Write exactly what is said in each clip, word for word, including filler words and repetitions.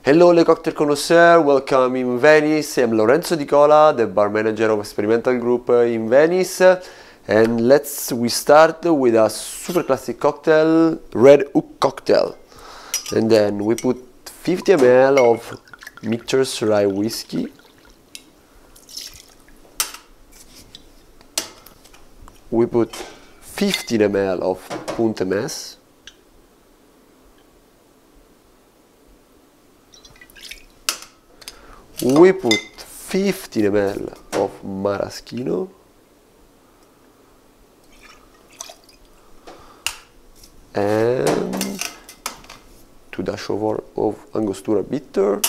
Hello, Le Cocktail Connoisseur, welcome in Venice. I'm Lorenzo Di Cola, the bar manager of Experimental Group in Venice. And let's we start with a super classic cocktail, Red Hook cocktail. And then we put fifty milliliters of Michter's Rye whiskey. We put fifteen milliliters of Punta Mess. We put fifteen milliliters of Maraschino. And two dash of, of Angostura bitter.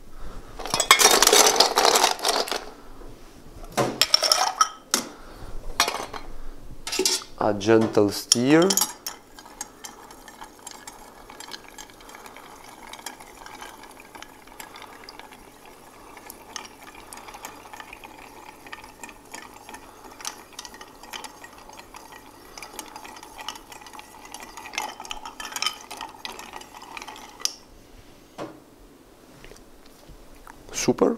A gentle stir. Super.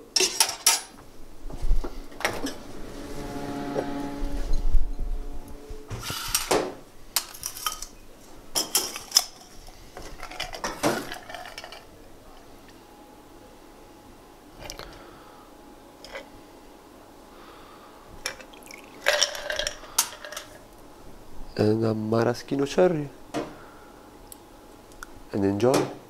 And a maraschino cherry. And enjoy.